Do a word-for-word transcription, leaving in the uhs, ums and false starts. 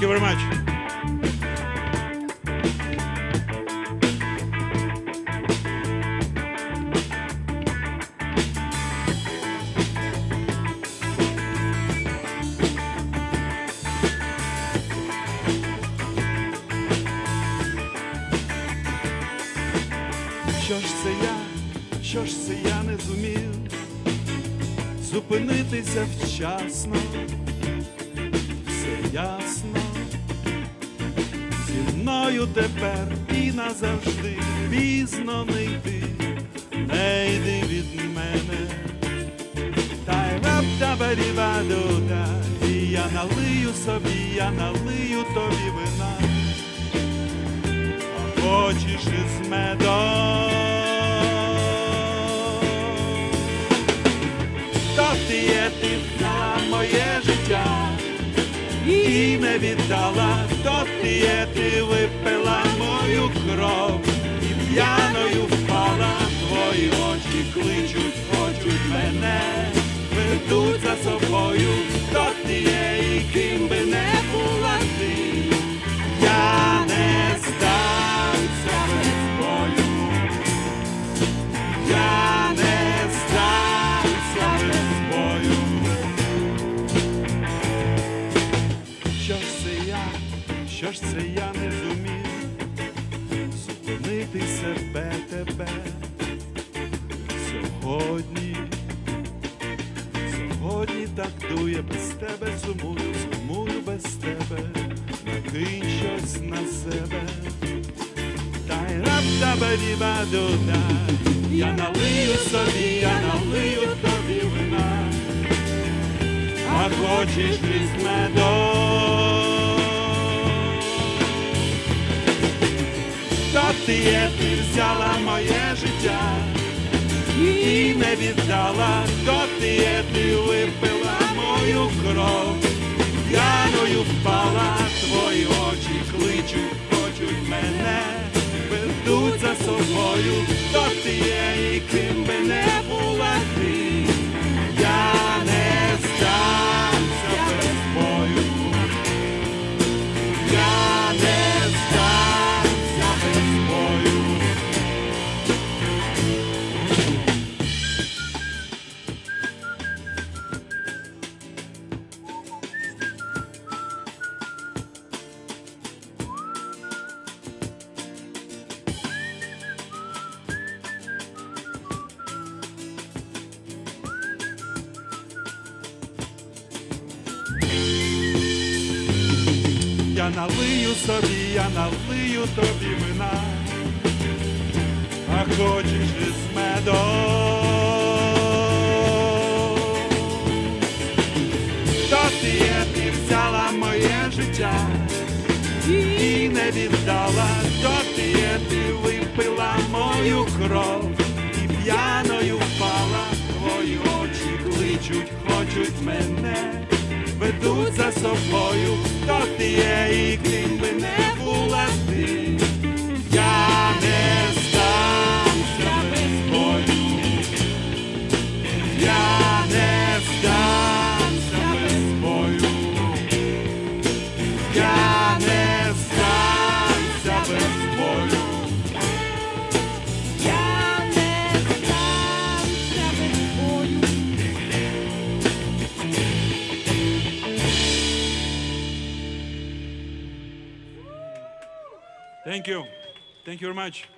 you very much. Що ж це я, що ж це я не зумів зупинитися вчасно, все ясно, зі мною тепер і назавжди пізно не йти, не йди від мене. Та й рап-та-ба-ді-ба-ду-та, і я налию собі, я налию тобі вина. Хочеш із медом, то ти є, ти взяла моє життя і не віддала, то ти є, ти випила мою кров і п'яною впала. Твої очі кличуть, хочуть мене, ведуть за собою, то ти є, і ким би не була ти, я не здамся без бою, я не здамся без бою. Що ж це я, що ж це я не зумів зупинити себе, тебе сьогодні, сьогодні так дує без тебе, сумую, сумую без тебе. Накинь щось на себе, та й рап-та-ба-ді-ба-ду-та, я налию собі, я налию тобі вина, а хочеш із медом, то ти є, ти взяла моє життя і не віддала, то ти є, ти випила мою кров, п'яною впала. Твої очі кличуть, хочуть мене, ведуть за собою, то ти є, і ким би не була ти, я не здамся без бою, я не здамся без бою. Я налию собі, я налию тобі вина, а хочеш із медом, то ти є, ти взяла моє життя і не віддала, то ти є, ти випила мою кров і п'яною впала. Твої очі кличуть, хочуть мене, ведуть за собою, то ти є, і ким би не була ти, я не здамся без бою, я не здамся без бою, я не здамся без бою, Я не здамся без бою. Thank you. Thank you very much.